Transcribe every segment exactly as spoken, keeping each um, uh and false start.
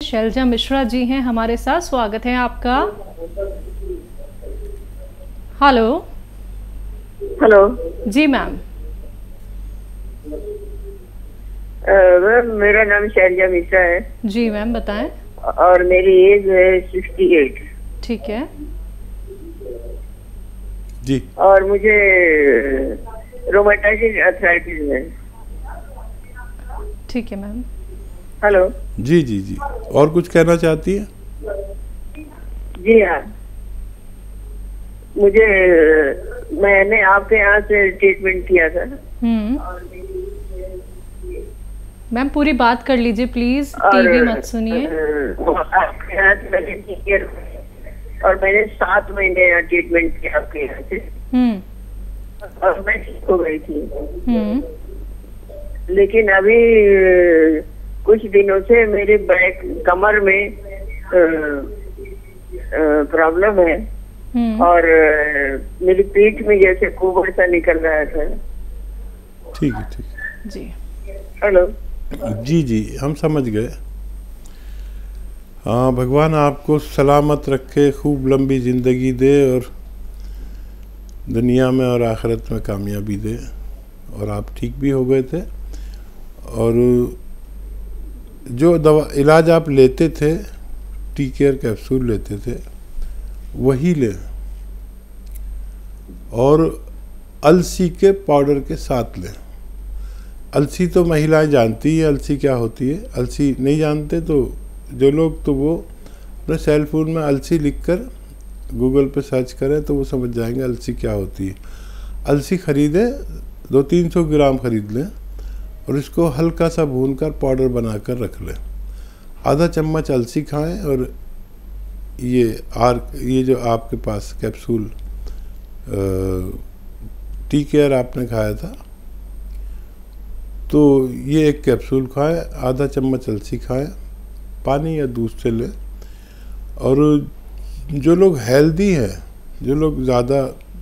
शैलजा मिश्रा जी हैं हमारे साथ, स्वागत है आपका। Hello hello ji ma'am. Ma'am मेरा नाम शैलजा मिश्रा है जी मैम बताएं। और मेरी एज है सिक्सटी एट। ठीक है जी। और मुझे रोमेटाइटिस अर्थराइटिस है। ठीक है मैम। हेलो जी जी जी और कुछ कहना चाहती है? जी हाँ, मुझे मैंने आपके यहाँ से ट्रीटमेंट किया था। हम्म मैम पूरी बात कर लीजिए प्लीज, टीवी मत सुनिए। आपके यहाँ से मैंने और मैंने सात महीने यहाँ ट्रीटमेंट किया आपके यहाँ से। हम्म और मैं ठीक हो गई थी। हम्म लेकिन अभी कुछ दिनों से मेरे बैक कमर में प्रॉब्लम है और मेरी पीठ में जैसे कुबर सा निकल रहा था। ठीक है ठीक है जी। हेलो जी जी हम समझ गए। हाँ, भगवान आपको सलामत रखे, खूब लंबी ज़िंदगी दे और दुनिया में और आखिरत में कामयाबी दे। और आप ठीक भी हो गए थे और जो दवा इलाज आप लेते थे, टी केयर कैप्सूल लेते थे, वही लें और अलसी के पाउडर के साथ लें। अलसी तो महिलाएं जानती है अलसी क्या होती है। अलसी नहीं जानते तो जो लोग तो वो अपने सेल फोन में अलसी लिखकर गूगल पे सर्च करें तो वो समझ जाएंगे अलसी क्या होती है। अलसी खरीदें, दो तीन सौ ग्राम खरीद लें और इसको हल्का सा भूनकर पाउडर बनाकर रख लें। आधा चम्मच अलसी खाएं और ये आर ये जो आपके पास कैप्सूल टी केयर आपने खाया था तो ये एक कैप्सूल खाएं, आधा चम्मच अलसी खाएं, पानी या दूध से लें। और जो लोग हेल्दी हैं, जो लोग ज़्यादा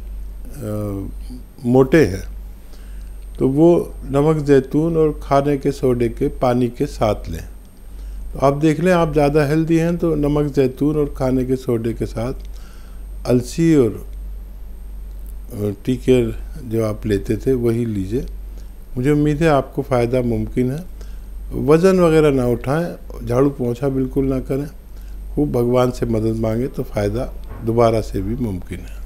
मोटे हैं, तो वो नमक ज़ैतून और खाने के सोडे के पानी के साथ लें। तो आप देख लें, आप ज़्यादा हेल्दी हैं तो नमक ज़ैतून और खाने के सोडे के साथ अलसी और टी केयर जो आप लेते थे वही लीजिए। मुझे उम्मीद है आपको फ़ायदा मुमकिन है। वज़न वगैरह ना उठाएं, झाड़ू पोंछा बिल्कुल ना करें, खूब भगवान से मदद मांगे तो फ़ायदा दोबारा से भी मुमकिन है।